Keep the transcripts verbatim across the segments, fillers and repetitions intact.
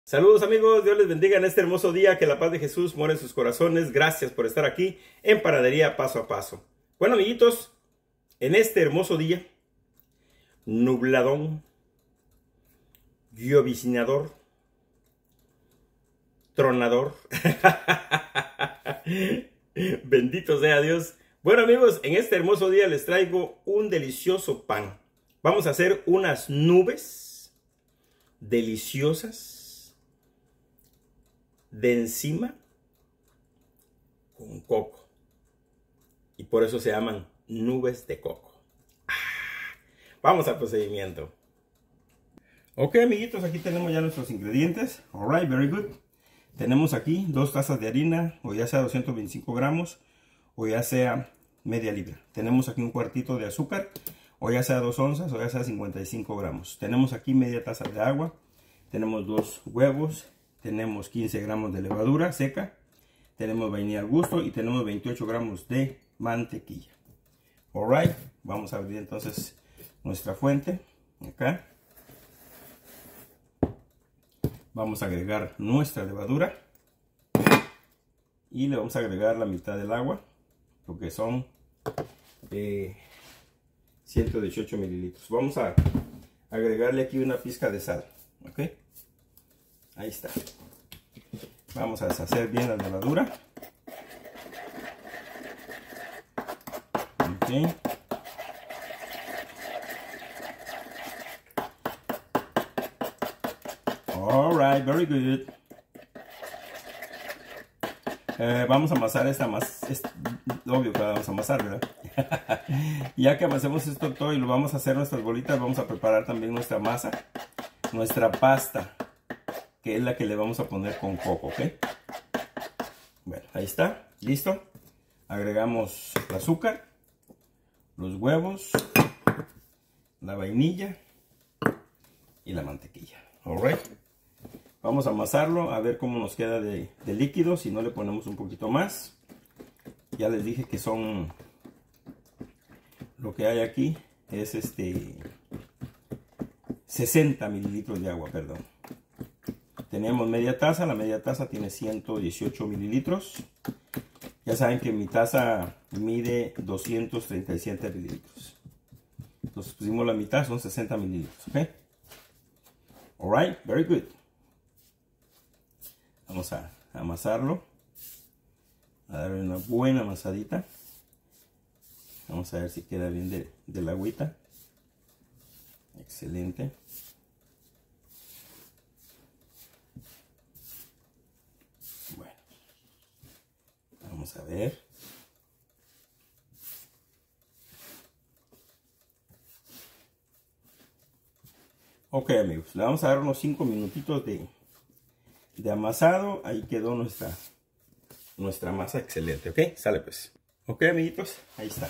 Saludos amigos, Dios les bendiga en este hermoso día, que la paz de Jesús more en sus corazones. Gracias por estar aquí en Panadería Paso a Paso. Bueno amiguitos, en este hermoso día, nubladón, lloviznador, tronador, bendito sea Dios. Bueno amigos, en este hermoso día les traigo un delicioso pan. Vamos a hacer unas nubes deliciosas de encima con coco, y por eso se llaman nubes de coco. Ah, vamos al procedimiento. Ok amiguitos, aquí tenemos ya nuestros ingredientes. Alright, very good. Tenemos aquí dos tazas de harina, o ya sea doscientos veinticinco gramos o ya sea media libra. Tenemos aquí un cuartito de azúcar, o ya sea dos onzas o ya sea cincuenta y cinco gramos. Tenemos aquí media taza de agua. Tenemos dos huevos. Tenemos quince gramos de levadura seca, tenemos vainilla al gusto y tenemos veintiocho gramos de mantequilla. Alright, vamos a abrir entonces nuestra fuente. Acá vamos a agregar nuestra levadura y le vamos a agregar la mitad del agua, lo que son eh, ciento dieciocho mililitros. Vamos a agregarle aquí una pizca de sal. Ok, ahí está. Vamos a deshacer bien la levadura. Okay. Alright, very good. Eh, vamos a amasar esta masa. Es obvio que la vamos a amasar, ¿verdad? Ya que amasemos esto todo y lo vamos a hacer nuestras bolitas, vamos a preparar también nuestra masa, nuestra pasta, que es la que le vamos a poner con coco, ¿ok? Bueno, ahí está, listo. Agregamos el azúcar, los huevos, la vainilla y la mantequilla. Alright. Vamos a amasarlo a ver cómo nos queda de, de líquido, si no le ponemos un poquito más. Ya les dije que son, lo que hay aquí es este sesenta mililitros de agua, perdón. Tenemos media taza, la media taza tiene ciento dieciocho mililitros. Ya saben que mi taza mide doscientos treinta y siete mililitros. Entonces pusimos la mitad, son sesenta mililitros. ¿Ok? Alright, very good. Vamos a amasarlo. A darle una buena amasadita. Vamos a ver si queda bien de, de la agüita. Excelente. Vamos a ver. Ok amigos, le vamos a dar unos cinco minutitos de, de amasado. Ahí quedó nuestra, nuestra masa excelente, ok, sale pues. Ok amiguitos, ahí está.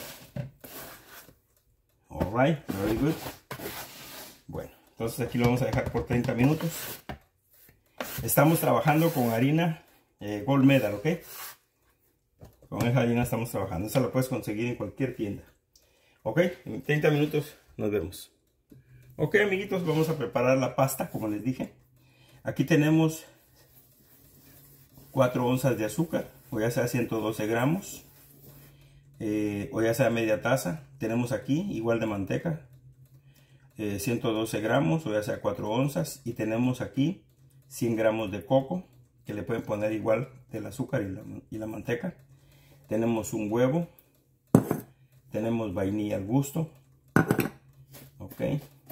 Alright, very good. Bueno, entonces aquí lo vamos a dejar por treinta minutos. Estamos trabajando con harina eh, Gold Medal, ok. Con esa harina estamos trabajando. Esa la puedes conseguir en cualquier tienda. Ok, en treinta minutos nos vemos. Ok amiguitos, vamos a preparar la pasta como les dije. Aquí tenemos cuatro onzas de azúcar, o ya sea ciento doce gramos, eh, o ya sea media taza. Tenemos aquí igual de manteca, eh, ciento doce gramos, o ya sea cuatro onzas. Y tenemos aquí cien gramos de coco, que le pueden poner igual del azúcar y la, y la manteca. Tenemos un huevo, tenemos vainilla al gusto, ok,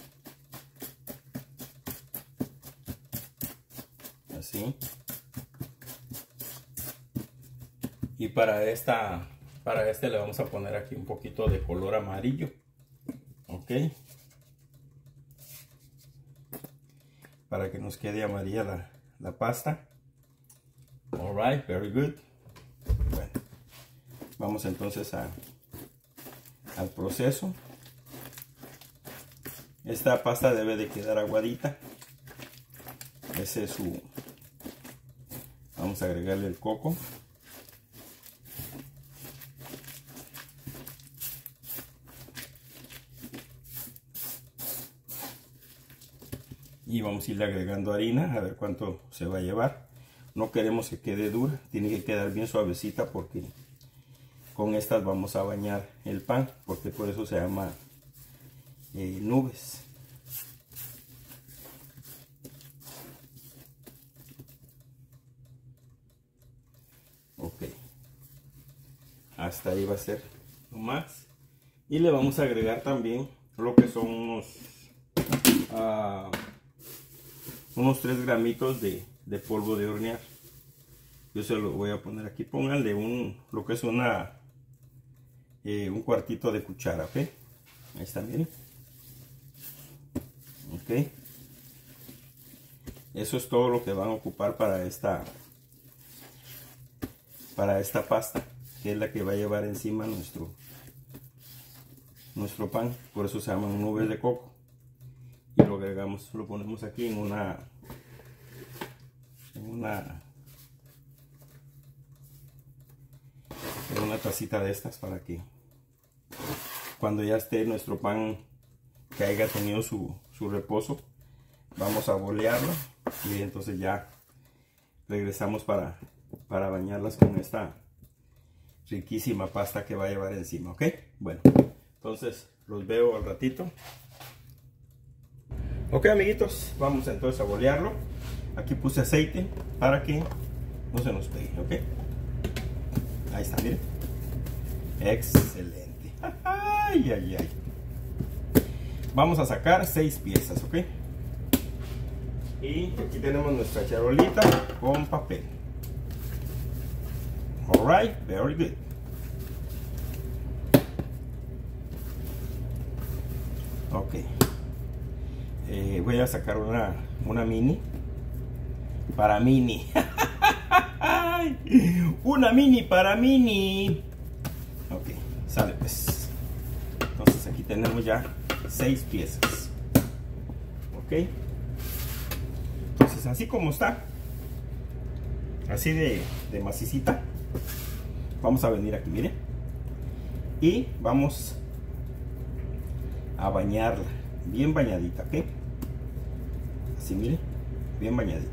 así. Y para esta, para este le vamos a poner aquí un poquito de color amarillo, ok, para que nos quede amarilla la, la pasta. Alright, very good. Bueno. Vamos entonces a, al proceso. Esta pasta debe de quedar aguadita. Ese es su... Vamos a agregarle el coco. Y vamos a irle agregando harina a ver cuánto se va a llevar. No queremos que quede dura, tiene que quedar bien suavecita porque con estas vamos a bañar el pan, porque por eso se llama eh, nubes. Ok, hasta ahí va a ser lo más. Y le vamos a agregar también lo que son unos uh, unos tres gramitos de, de polvo de hornear. Yo se lo voy a poner aquí. Pónganle un lo que es una eh, un cuartito de cuchara, ok. Ahí está, miren. Ok, eso es todo lo que van a ocupar para esta para esta pasta, que es la que va a llevar encima nuestro nuestro pan. Por eso se llaman nubes de coco. Y lo agregamos, lo ponemos aquí en una en una en una tacita de estas, para que cuando ya esté nuestro pan, que haya tenido su, su reposo, vamos a bolearlo y entonces ya regresamos para, para bañarlas con esta riquísima pasta que va a llevar encima, ok. Bueno, entonces los veo al ratito. Ok, amiguitos, vamos entonces a bolearlo. Aquí puse aceite para que no se nos pegue, ok. Ahí está, miren. Excelente. Ay, ay, ay. Vamos a sacar seis piezas, ok. Y aquí tenemos nuestra charolita con papel. Alright, very good. Ok. Eh, voy a sacar una, una mini. Para mini. Una mini para mini. Ok, sale pues. Entonces aquí tenemos ya seis piezas. Ok. Entonces así como está, así de, de macicita, vamos a venir aquí, miren, y vamos a bañarla bien bañadita, ok. Así, miren, bien bañadita.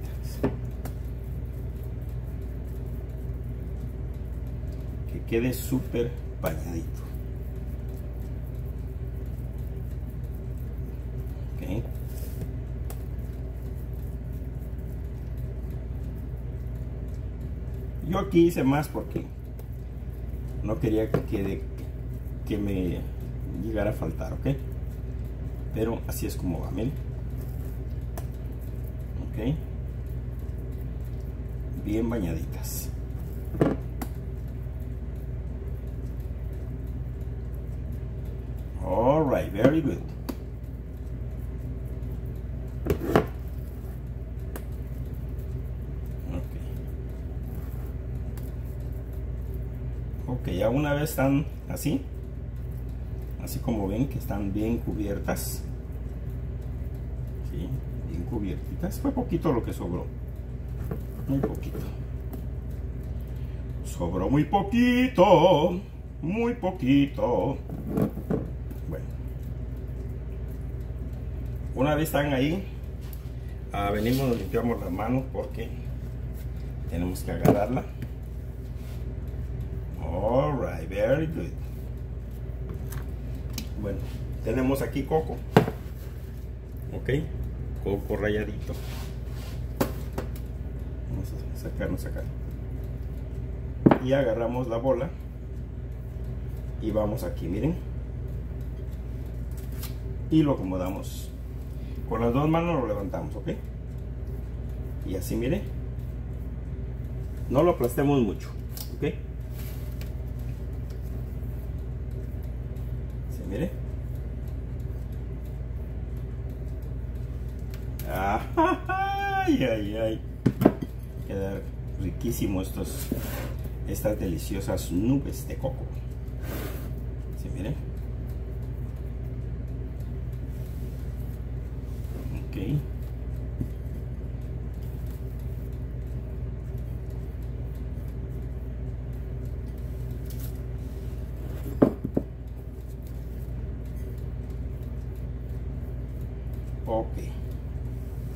Que quede súper bañadito. Ok. Yo aquí hice más porque no quería que quede, que me llegara a faltar, ok. Pero así es como va, miren. Ok. Bien bañaditas. All right, very good. Ok, ya una vez están así, así como ven que están bien cubiertas, ¿sí? Bien cubiertitas. Fue poquito lo que sobró, muy poquito. Sobró muy poquito, muy poquito. Bueno, una vez están ahí, uh, venimos, nos limpiamos las manos porque tenemos que agarrarla. Alright, very good. Bueno, tenemos aquí coco. Ok, coco ralladito. Vamos a sacarnos acá. Y agarramos la bola. Y vamos aquí, miren. Y lo acomodamos. Con las dos manos lo levantamos, ok. Y así, miren. No lo aplastemos mucho, ok. Mire. Ay, ay, ay. Quedan riquísimos estos, estas deliciosas nubes de coco. ¿Sí, mire? Ok. Ok,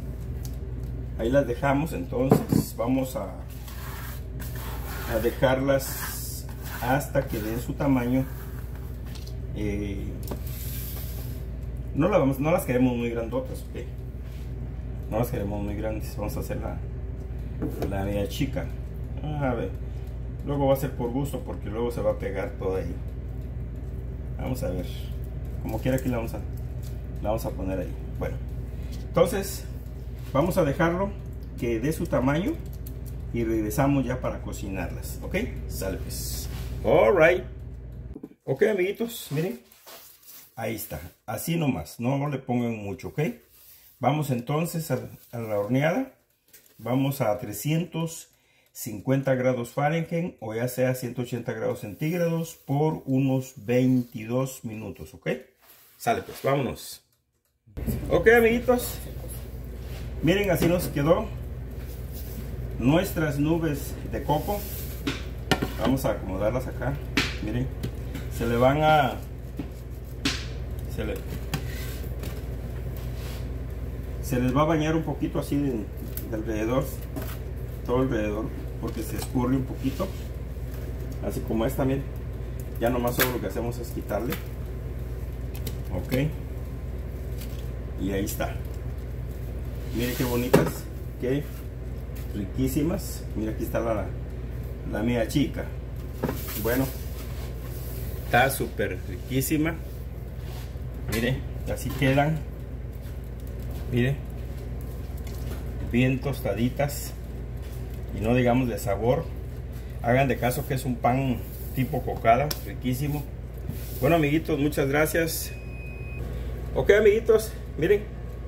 ahí las dejamos. Entonces vamos a, a dejarlas hasta que den su tamaño. Eh, no, la vamos, no las queremos muy grandotas, ¿okay? No las queremos muy grandes. Vamos a hacer la, la media chica. A ver, luego va a ser por gusto, porque luego se va a pegar todo ahí. Vamos a ver, como quiera que la vamos a, la vamos a poner ahí. Bueno, entonces vamos a dejarlo que dé su tamaño y regresamos ya para cocinarlas, ¿ok? Sale pues. Alright. Ok, amiguitos, miren. Ahí está, así nomás, no le pongan mucho, ¿ok? Vamos entonces a, a la horneada. Vamos a trescientos cincuenta grados Fahrenheit, o ya sea ciento ochenta grados centígrados, por unos veintidós minutos, ¿ok? Sale pues, vámonos. Ok, amiguitos, miren, así nos quedó nuestras nubes de coco. Vamos a acomodarlas acá. Miren, se le van a se, le, se les va a bañar un poquito así de, de alrededor, todo alrededor, porque se escurre un poquito, así como esta. Miren, ya nomás solo lo que hacemos es quitarle. Ok, y ahí está. Miren qué bonitas, qué riquísimas. Mira, aquí está la, la mía chica. Bueno, está súper riquísima. Mire, así quedan. Mire, bien tostaditas, y no digamos de sabor. Hagan de caso que es un pan tipo cocada, riquísimo. Bueno, amiguitos, muchas gracias. Ok, amiguitos, miren,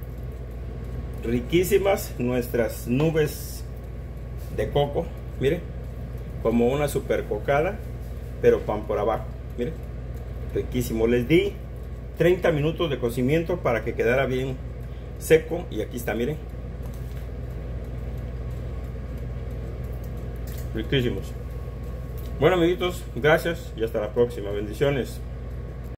riquísimas nuestras nubes de coco. Miren, como una super cocada, pero pan por abajo. Miren, riquísimo. Les di treinta minutos de cocimiento para que quedara bien seco, y aquí está, miren, riquísimos. Bueno, amiguitos, gracias y hasta la próxima. Bendiciones.